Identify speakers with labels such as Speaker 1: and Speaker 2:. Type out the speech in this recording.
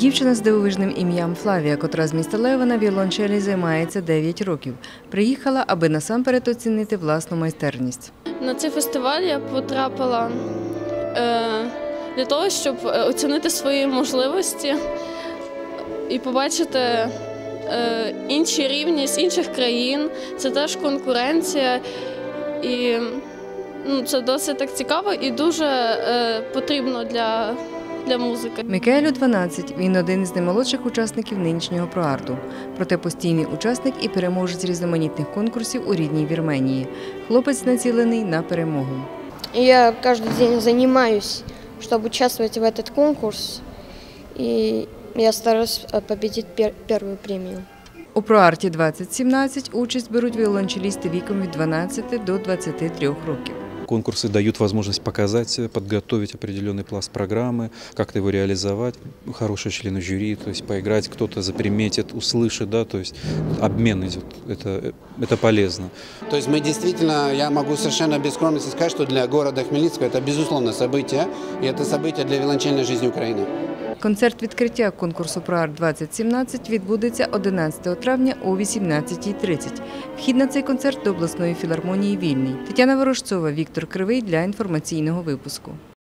Speaker 1: Дівчина з дивовижним ім'ям Флавія, котра з міста Лева на віолончелі займається 9 років. Приїхала, аби насамперед оцінити власну майстерність.
Speaker 2: На цей фестиваль я потрапила для того, щоб оцінити свої можливості і побачити інші рівні з інших країн. Це теж конкуренція. І це досить так цікаво і дуже потрібно для музики.
Speaker 1: Мікаелю 12. Він один із наймолодших учасників нинішнього проарту. Проте постійний учасник і переможець різноманітних конкурсів у рідній Вірменії. Хлопець націлений на перемогу.
Speaker 3: Я кожен день займаюся, щоб участвувати в цей конкурс. І я стараюсь победити першу премію.
Speaker 1: У проарті 2017 участь беруть віолончелісти віком від 12 до 23 років.
Speaker 4: Конкурсы дают возможность показать, подготовить определенный пласт программы, как-то его реализовать. Хорошие члены жюри, то есть поиграть, кто-то заприметит, услышит, да, то есть обмен идет, это полезно.
Speaker 5: То есть мы действительно, я могу совершенно без скромности сказать, что для города Хмельницкого это безусловно событие, и это событие для виолончельной жизни Украины.
Speaker 1: Концерт відкриття конкурсу «Проарт-2017» відбудеться 11 травня о 18:30. Вхід на цей концерт до обласної філармонії вільний. Тетяна Ворожцова, Віктор Кривий для інформаційного випуску.